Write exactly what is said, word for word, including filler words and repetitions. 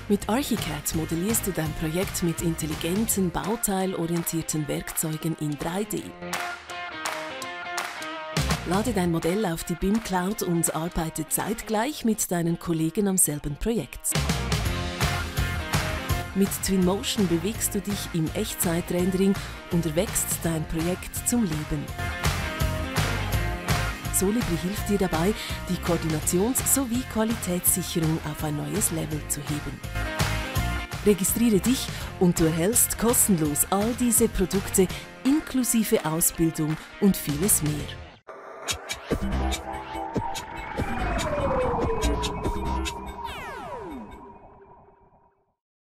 Mit Archicad modellierst du dein Projekt mit intelligenten, bauteilorientierten Werkzeugen in drei D. Lade dein Modell auf die B I M Cloud und arbeite zeitgleich mit deinen Kollegen am selben Projekt. Mit Twinmotion bewegst du dich im Echtzeit-Rendering und erwächst dein Projekt zum Leben. Solibri hilft dir dabei, die Koordinations- sowie Qualitätssicherung auf ein neues Level zu heben. Registriere dich und du erhältst kostenlos all diese Produkte inklusive Ausbildung und vieles mehr.